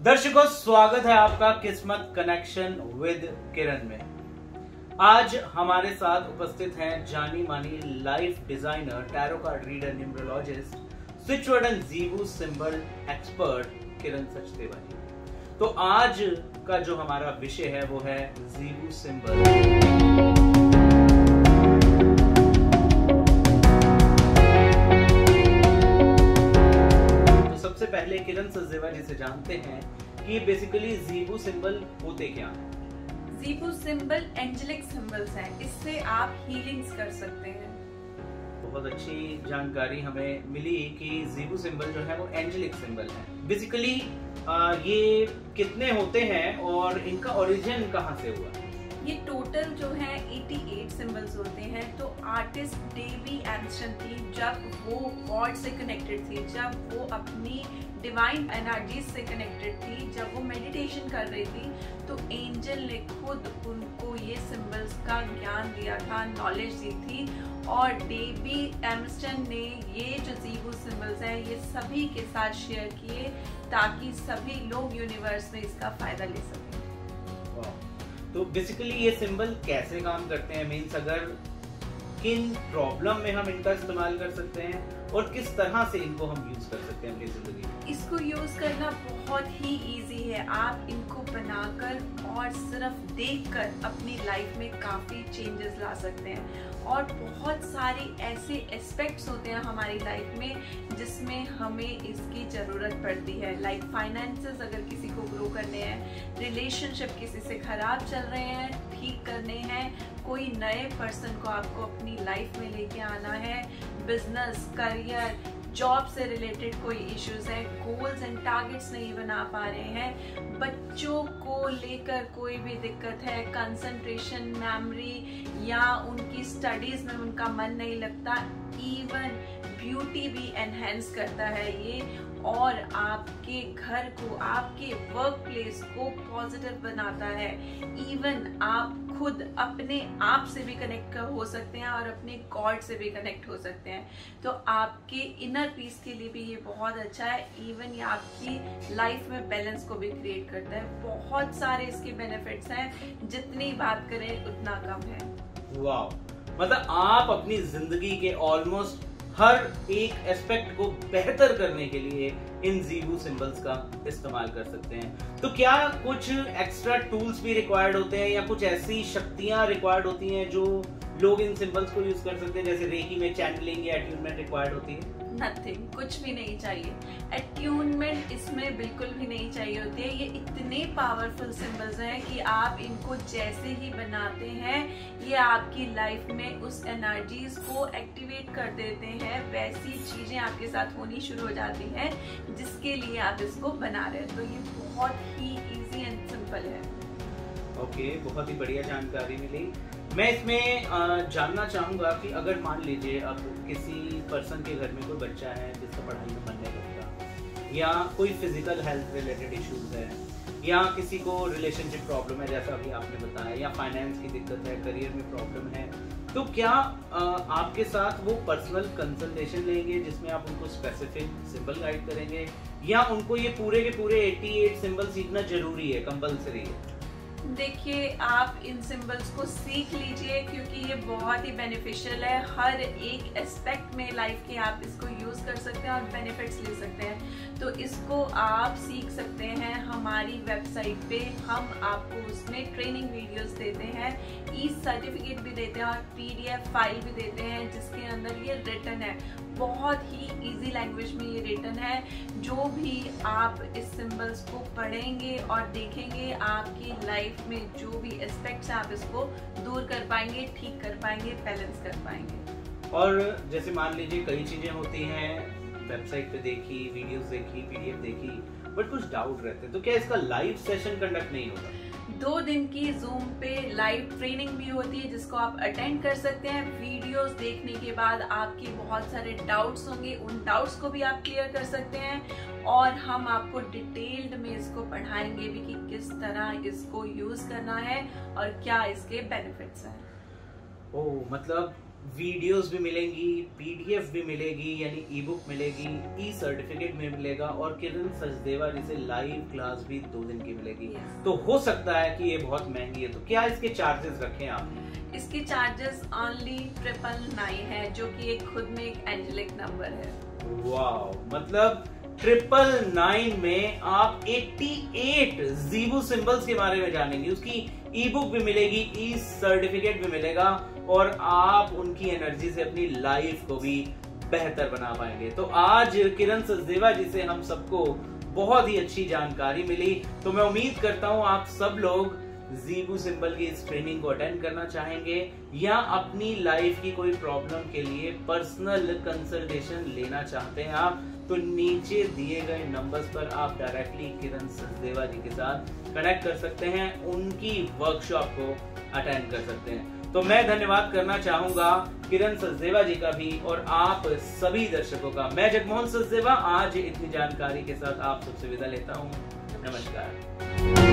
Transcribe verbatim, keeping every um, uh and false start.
दर्शकों, स्वागत है आपका किस्मत कनेक्शन विद किरण में। आज हमारे साथ उपस्थित हैं जानी मानी life designer, tarot card reader, numerologist, switch word and Zibu symbol expert Kiran Sachdeva ji. तो आज का जो हमारा विषय है वो है ज़ीवू सिंबल। सबसे पहले किरण सचदेवा जी से जानते हैं कि बेसिकली ज़ीवू सिंबल होते क्या हैं? ज़ीवू सिंबल एंजेलिक सिंबल्स हैं, इससे आप हीलिंग्स कर सकते हैं। बहुत अच्छी जानकारी हमें मिली कि ज़ीवू सिंबल जो है वो एंजेलिक सिंबल है। बेसिकली ये कितने होते हैं और इनका ओरिजिन कहाँ से हुआ? ये टोटल जो है अठासी सिंबल्स होते हैं। तो आर्टिस्ट डेवी एम्स्टन थी, जब वो गॉड से कनेक्टेड थी, जब वो अपनी डिवाइन एनर्जी से कनेक्टेड थी, जब वो मेडिटेशन कर रही थी, तो एंजल ने खुद उनको ये सिंबल्स का ज्ञान दिया था, नॉलेज दी थी। और डेवी एम्स्टन ने ये जो ज़ीवू सिंबल्स हैं ये सभी के साथ शेयर किए ताकि सभी लोग यूनिवर्स में इसका फायदा ले सकें। तो बेसिकली ये सिंबल कैसे काम करते हैं, मीन्स अगर किन प्रॉब्लम में हम इनका इस्तेमाल कर सकते हैं और किस तरह से इनको हम यूज कर सकते हैं अपनी जिंदगी में? इसको यूज करना बहुत ही इजी है। आप इनको बनाकर और सिर्फ देखकर अपनी लाइफ में काफी चेंजेस ला सकते हैं। और बहुत सारे ऐसे एस्पेक्ट्स होते हैं हमारी लाइफ में जिसमें हमें इसकी ज़रूरत पड़ती है। लाइक फाइनेंसेस अगर किसी को ग्रो करने हैं, रिलेशनशिप किसी से खराब चल रहे हैं ठीक करने हैं, कोई नए पर्सन को आपको अपनी लाइफ में लेके आना है, बिजनेस, करियर, जॉब से रिलेटेड कोई इश्यूज है, गोल्स एंड टारगेट्स नहीं बना पा रहे हैं, बच्चों को लेकर कोई भी दिक्कत है, कंसंट्रेशन, मेमोरी या उनकी स्टडीज में उनका मन नहीं लगता, इवन ब्यूटी भी एनहेंस करता है ये, और आपके घर को, आपके वर्क प्लेस को पॉजिटिव बनाता है। इवन आप खुद अपने आप से भी कनेक्ट हो सकते हैं और अपने गॉड से भी कनेक्ट हो सकते हैं। तो आपके इनर पीस के लिए भी ये बहुत अच्छा है। इवन ये आपकी लाइफ में बैलेंस को भी क्रिएट करता है। बहुत सारे इसके बेनिफिट्स हैं, जितनी बात करें उतना कम है। वाह, मतलब आप अपनी जिंदगी के ऑलमोस्ट हर एक एस्पेक्ट को बेहतर करने के लिए इन ज़ीवू सिंबल्स का इस्तेमाल कर सकते हैं। तो क्या कुछ एक्स्ट्रा टूल्स भी रिक्वायर्ड होते हैं या कुछ ऐसी शक्तियां रिक्वायर्ड होती हैं जो लोग इन सिंबल्स को यूज कर सकते हैं, जैसे रेकी में चैनलिंग या अट्यूनमेंट रिक्वायर्ड होती है? नथिंग, कुछ भी नहीं चाहिए। अट्यूनमेंट इसमें बिल्कुल भी नहीं चाहिए होती है। ये इतने पावरफुल सिंबल्स हैं कि आप इनको जैसे ही बनाते हैं ये आपकी लाइफ में उस एनर्जीज को एक्टिवेट कर देते हैं। वैसी चीजें आपके साथ होनी शुरू हो जाती हैं जिसके लिए आप इसको बना रहे हैं। तो ये बहुत ही इजी एंड सिंपल है। ओके, बहुत ही बढ़िया जानकारी मिली। मैं इसमें जानना चाहूँगा कि अगर मान लीजिए अब किसी पर्सन के घर में कोई बच्चा है जिसका पढ़ाई में मन नहीं लगता, या कोई फिजिकल हेल्थ रिलेटेड इश्यूज है, या किसी को रिलेशनशिप प्रॉब्लम है जैसा अभी आपने बताया, या फाइनेंस की दिक्कत है, करियर में प्रॉब्लम है, तो क्या आपके साथ वो पर्सनल कंसल्टेशन लेंगे जिसमें आप उनको स्पेसिफिक सिंबल गाइड करेंगे, या उनको ये पूरे के पूरे अट्ठासी सिंबल सीखना जरूरी है, कंपल्सरी है? देखिए, आप इन सिंबल्स को सीख लीजिए क्योंकि ये बहुत ही बेनिफिशियल है। हर एक एस्पेक्ट में लाइफ के आप इसको यूज कर सकते हैं और बेनिफिट्स ले सकते हैं। तो इसको आप सीख सकते हैं हमारी वेबसाइट पे। हम आपको उसमें ट्रेनिंग वीडियोस देते हैं, ई सर्टिफिकेट भी देते हैं और पीडीएफ फाइल भी देते हैं जिसके अंदर ये रिटन है। बहुत ही इजी लैंग्वेज में ये रिटन है। जो भी आप इस सिंबल्स को पढ़ेंगे और देखेंगे, आपकी लाइफ में जो भी एस्पेक्ट्स हैं आप इसको दूर कर पाएंगे, ठीक कर पाएंगे, बैलेंस कर पाएंगे। और जैसे मान लीजिए कई चीजें होती हैं, वेबसाइट पे देखी, वीडियोस देखी, पीडीएफ देखी, बट कुछ डाउट रहते हैं, तो क्या इसका लाइव सेशन कंडक्ट नहीं होगा? दो दिन की जूम पे लाइव ट्रेनिंग भी होती है जिसको आप अटेंड कर सकते हैं। वीडियोस देखने के बाद आपके बहुत सारे डाउट्स होंगे, उन डाउट्स को भी आप क्लियर कर सकते हैं और हम आपको डिटेल्ड में इसको पढ़ाएंगे भी कि किस तरह इसको यूज करना है और क्या इसके बेनिफिट्स हैं। ओह, मतलब वीडियोस भी मिलेंगी, पीडीएफ भी मिलेगी यानी ई बुक मिलेगी, ई सर्टिफिकेट भी मिलेगा और किरण सचदेवा जी से लाइव क्लास भी दो दिन की मिलेगी। yes. तो हो सकता है कि ये बहुत महंगी है, तो क्या इसके चार्जेस रखें आप? इसके चार्जेस ओनली ट्रिपल नाइन है, जो कि एक खुद में एक एंजेलिक नंबर है। वाओ, मतलब ट्रिपल नाइन में आप अट्ठासी ज़ीबू सिंबल्स के बारे में जानेंगे, उसकी ई बुक भी मिलेगी, ई सर्टिफिकेट भी मिलेगा और आप उनकी एनर्जी से अपनी लाइफ को भी बेहतर बना पाएंगे। तो आज किरण सचदेवा जी से हम सबको बहुत ही अच्छी जानकारी मिली। तो मैं उम्मीद करता हूं आप सब लोग ज़ीबू सिंबल की इस ट्रेनिंग को अटेंड करना चाहेंगे या अपनी लाइफ की कोई प्रॉब्लम के लिए पर्सनल कंसल्टेशन लेना चाहते हैं आप, तो नीचे दिए गए नंबर्स पर आप डायरेक्टली किरण सचदेवा जी के साथ कनेक्ट कर सकते हैं, उनकी वर्कशॉप को अटेंड कर सकते हैं। तो मैं धन्यवाद करना चाहूंगा किरण सचदेवा जी का भी और आप सभी दर्शकों का। मैं जगमोहन सचदेवा आज इतनी जानकारी के साथ आप सबसे विदा लेता हूं। नमस्कार।